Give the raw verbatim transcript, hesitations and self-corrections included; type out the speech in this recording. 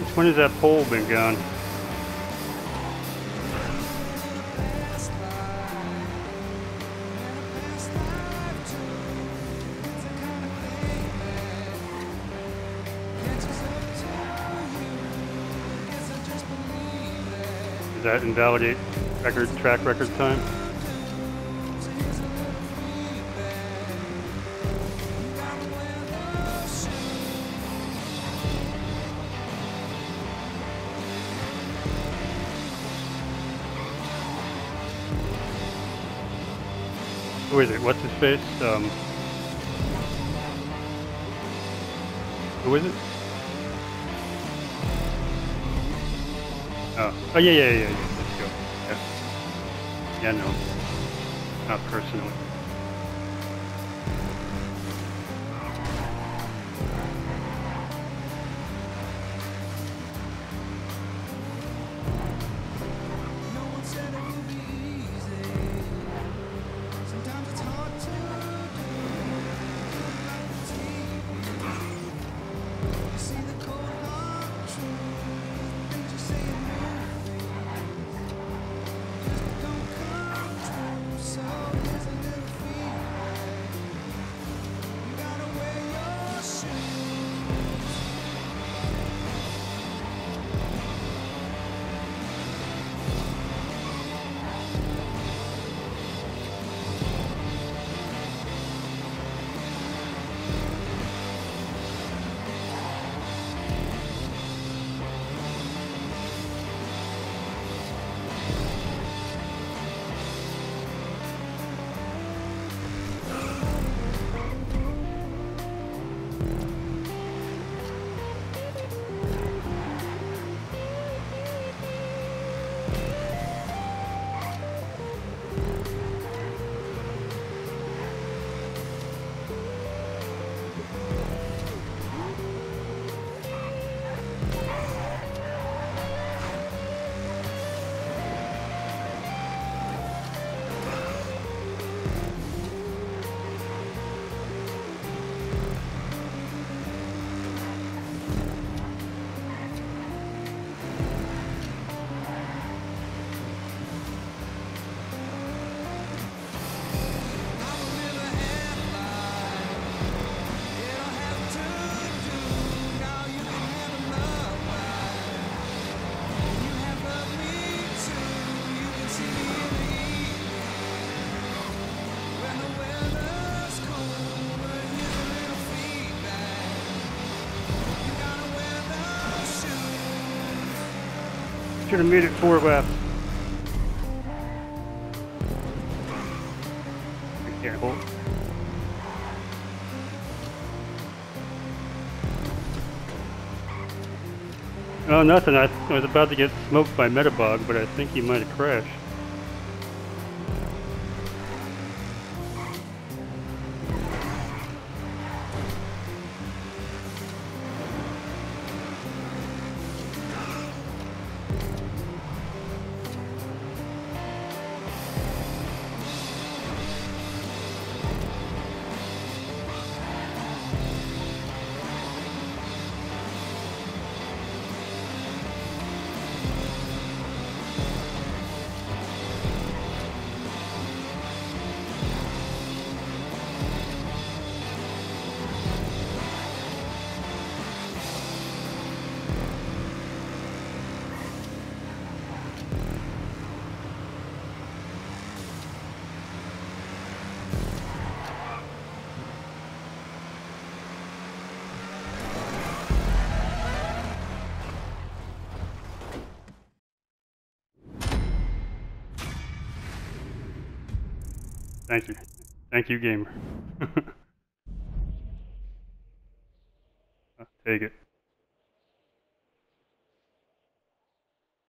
Since when has that pole been gone? Does that invalidate record track record time? Who is it? What's his face? Um, who is it? Oh, oh yeah, yeah, yeah, yeah. Let's go. Yeah, yeah, no, not personally. Should have made it four laps. I can't hold. Oh, nothing. I, I was about to get smoked by Metabog, but I think he might have crashed. Thank you. Thank you, gamer. I'll take it.